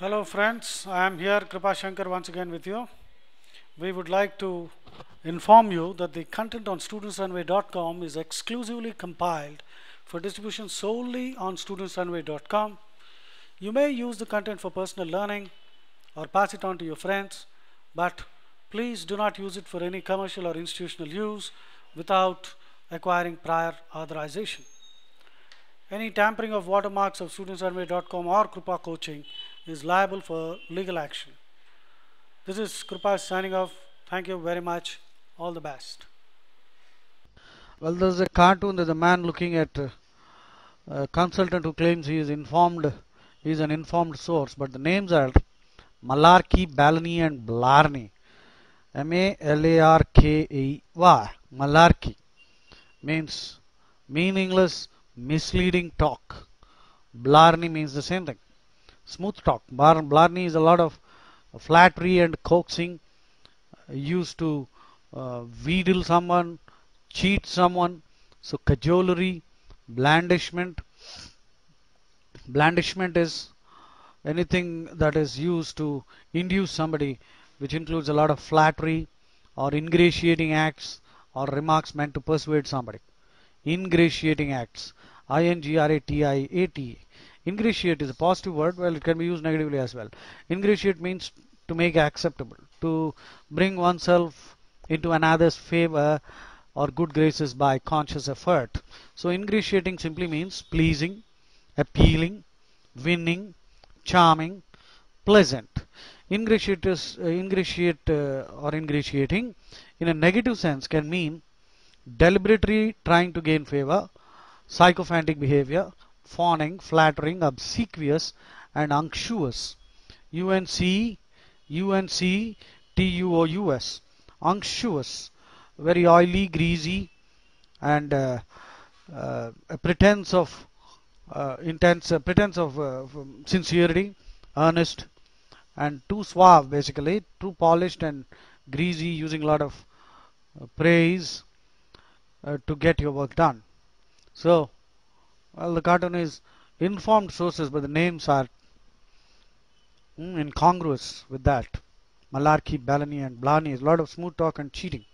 Hello friends, I am here Kripa Shankar once again with you. We would like to inform you that the content on studentsrunway.com is exclusively compiled for distribution solely on studentsrunway.com. You may use the content for personal learning or pass it on to your friends, but please do not use it for any commercial or institutional use without acquiring prior authorization. Any tampering of watermarks of studentsrunway.com or Krupa Coaching is liable for legal action. This is Krupa signing off. Thank you very much. All the best. Well, there's a cartoon. There's a man looking at a consultant who claims he is informed. He is an informed source, but the names are Malarkey, Balleny, and Blarney. Malarkey. Malarkey means meaningless, misleading talk. Blarney means the same thing. Smooth talk. Blarney is a lot of flattery and coaxing used to wheedle someone, cheat someone. So cajolery, blandishment. Blandishment is anything that is used to induce somebody, which includes a lot of flattery or ingratiating acts or remarks meant to persuade somebody. Ingratiating acts. Ingratiate. Ingratiate is a positive word. Well, it can be used negatively as well. Ingratiate means to make acceptable, to bring oneself into another's favor or good graces by conscious effort. So ingratiating simply means pleasing, appealing, winning, charming, pleasant. Or ingratiating in a negative sense can mean deliberately trying to gain favor, sycophantic behavior, fawning, flattering, obsequious, and unctuous. UNC, TUOUS. Unctuous, very oily, greasy, and a pretense of sincerity, earnest, and too suave, basically, too polished and greasy, using a lot of praise to get your work done. So, well, the cartoon is informed sources, but the names are incongruous with that. Malarkey, Balleny, and Blarney is a lot of smooth talk and cheating.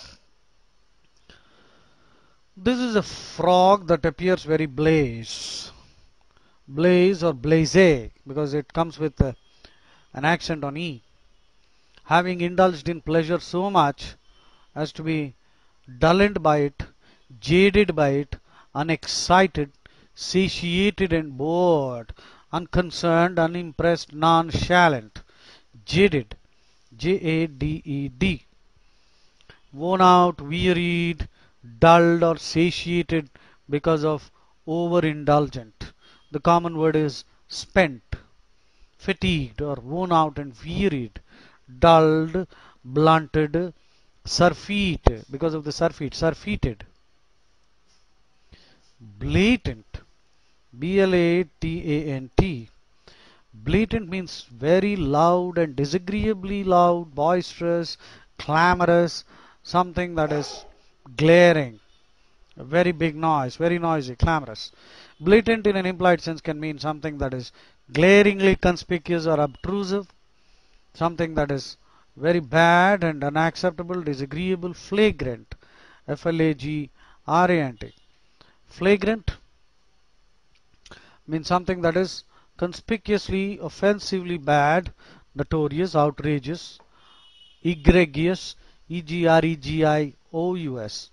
This is a frog that appears very blaze. Blaze or blaze because it comes with an accent on E. Having indulged in pleasure so much as to be dulled by it, jaded by it, unexcited, satiated and bored, unconcerned, unimpressed, nonchalant, jaded, Jaded, worn out, wearied, dulled or satiated because of overindulgent. The common word is spent, fatigued or worn out and wearied, dulled, blunted, surfeit because of the surfeited. Blatant, Blatant. Blatant means very loud and disagreeably loud, boisterous, clamorous, something that is glaring, a very big noise, very noisy, clamorous. Blatant in an implied sense can mean something that is glaringly conspicuous or obtrusive, something that is very bad and unacceptable, disagreeable, flagrant, Flagrant. Flagrant means something that is conspicuously, offensively bad, notorious, outrageous, egregious, Egregious,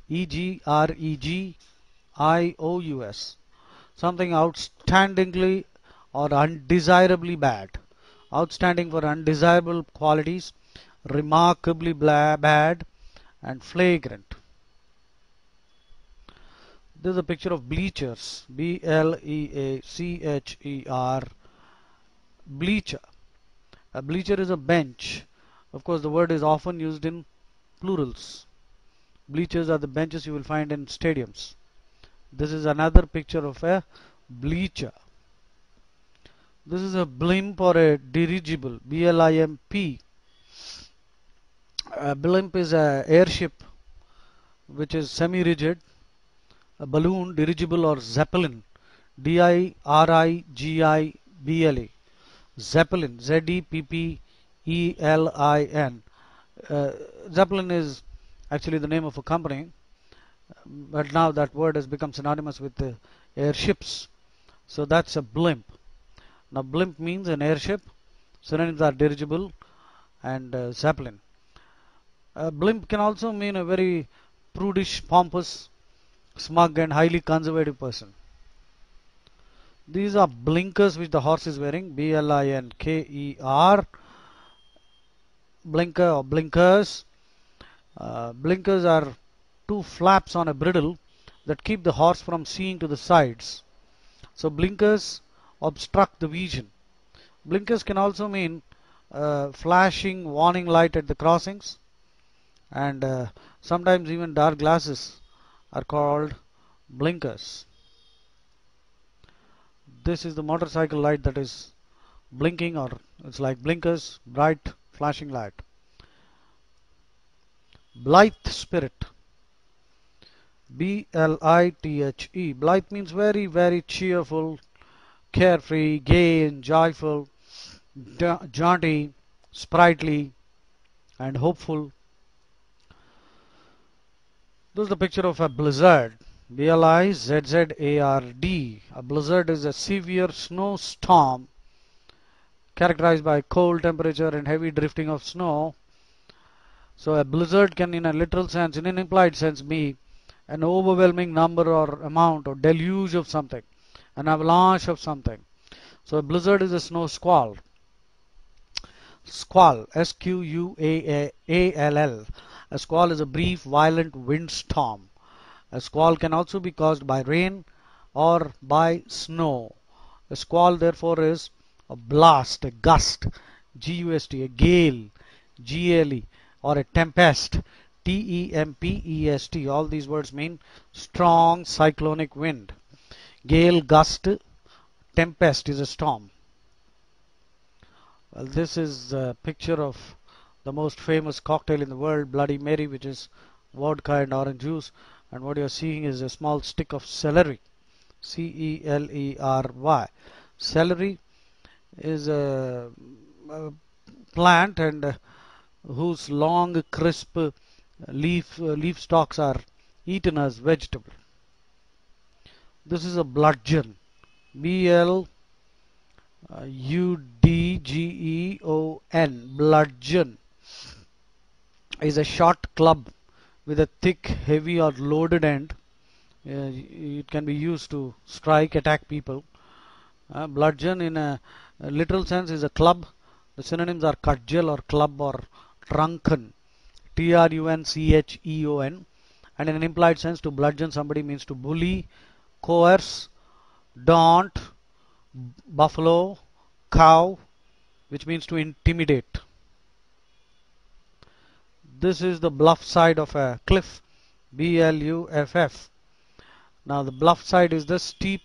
Egregious, something outstandingly or undesirably bad, outstanding for undesirable qualities, remarkably bad, and flagrant. This is a picture of bleachers, Bleacher. Bleacher. A bleacher is a bench. Of course, the word is often used in plurals. Bleachers are the benches you will find in stadiums. This is another picture of a bleacher. This is a blimp or a dirigible, BLIMP. A blimp is an airship which is semi-rigid. A balloon, dirigible or zeppelin, DIRIGIBLE. Zeppelin, Zeppelin. Zeppelin is actually the name of a company, but now that word has become synonymous with airships. So that's a blimp. Now blimp means an airship. Synonyms are dirigible and Zeppelin. Blimp can also mean a very prudish, pompous, smug and highly conservative person. These are blinkers which the horse is wearing, B-L-I-N-K-E-R, blinker or blinkers. Blinkers are two flaps on a bridle that keep the horse from seeing to the sides. So blinkers obstruct the vision. Blinkers can also mean flashing warning light at the crossings, and sometimes even dark glasses are called blinkers. This is the motorcycle light that is blinking, or it's like blinkers, bright flashing light. Blithe spirit, B-L-I-T-H-E. Blithe means very, very cheerful, carefree, gay and joyful, jaunty, sprightly and hopeful. This is the picture of a blizzard. B-L-I-Z-Z-A-R-D. A blizzard is a severe snowstorm characterized by cold temperature and heavy drifting of snow. So a blizzard can, in a literal sense, in an implied sense, be an overwhelming number or amount or deluge of something, an avalanche of something. So a blizzard is a snow squall. Squall, S-Q-U-A-L-L. A squall is a brief, violent windstorm. A squall can also be caused by rain or by snow. A squall, therefore, is a blast, a gust, G-U-S-T, a gale, G-A-L-E, or a tempest, T-E-M-P-E-S-T. All these words mean strong cyclonic wind. Gale, gust, tempest is a storm. Well, this is a picture of the most famous cocktail in the world, Bloody Mary, which is vodka and orange juice. And what you're seeing is a small stick of celery, C-E-L-E-R-Y. Celery is a plant and whose long, crisp leaf stalks are eaten as vegetable. This is a bludgeon, B-L-U-D-G-E-O-N. Bludgeon is a short club with a thick, heavy or loaded end. It can be used to strike, attack people. Bludgeon in a literal sense is a club. The synonyms are cudgel or club or truncheon, T-R-U-N-C-H-E-O-N. And in an implied sense, to bludgeon somebody means to bully, coerce, daunt, buffalo, cow, which means to intimidate. This is the bluff side of a cliff, B-L-U-F-F. Now the bluff side is the steep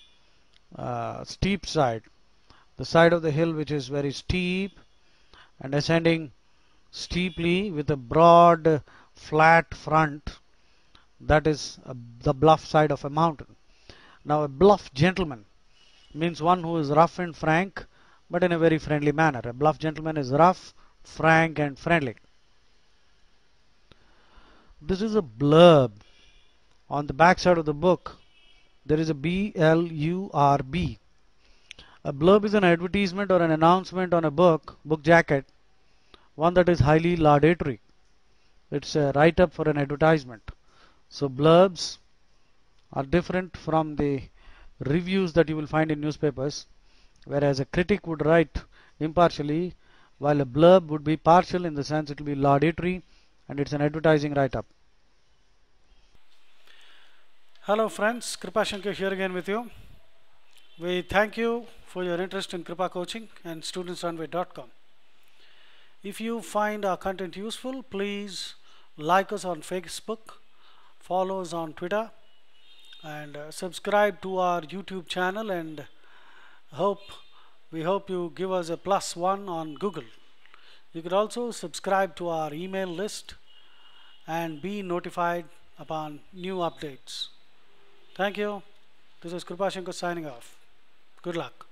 side, the side of the hill which is very steep and ascending steeply with a broad flat front. That is the bluff side of a mountain. Now a bluff gentleman means one who is rough and frank, but in a very friendly manner. A bluff gentleman is rough, frank and friendly. This is a blurb. On the back side of the book, there is a B-L-U-R-B. A blurb is an advertisement or an announcement on a book jacket, one that is highly laudatory. It's a write-up for an advertisement. So blurbs are different from the reviews that you will find in newspapers, whereas a critic would write impartially, while a blurb would be partial in the sense it will be laudatory and it's an advertising write-up. Hello friends, Kripa Shankar here again with you. We thank you for your interest in Kripa Coaching and studentsrunway.com. If you find our content useful, please like us on Facebook, follow us on Twitter, and subscribe to our YouTube channel, and we hope you give us a +1 on Google. You could also subscribe to our email list and be notified upon new updates. Thank you. This is Kripa Shankar signing off. Good luck.